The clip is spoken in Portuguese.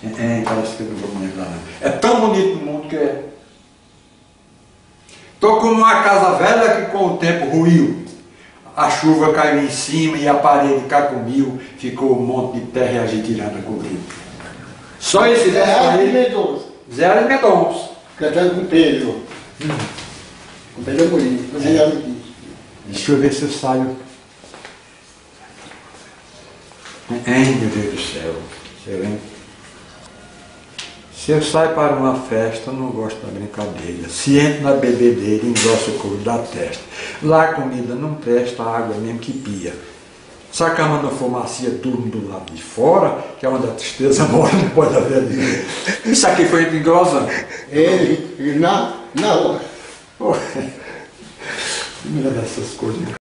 Parece que eu não vou me lembrar, não. É tão bonito no mundo que é. Estou como uma casa velha que com o tempo ruiu. A chuva caiu em cima e a parede cacumiu, ficou um monte de terra e a gente tirando a cobriu. Só esse verso aí. Zé de Mendonça. Cantando com Pedro. Com Pedro Amorim. Deixa eu ver se eu saio. Meu Deus do céu. Se eu saio para uma festa, eu não gosto da brincadeira. Se entro na bebedeira, engrosso o couro da testa. Lá a comida não presta, a água mesmo que pia. Se a cama não for macia, durmo do lado de fora, que é onde a tristeza mora, não pode haver ninguém. Isso aqui foi engrosando. Ele, na hora. Não é dessas coisas.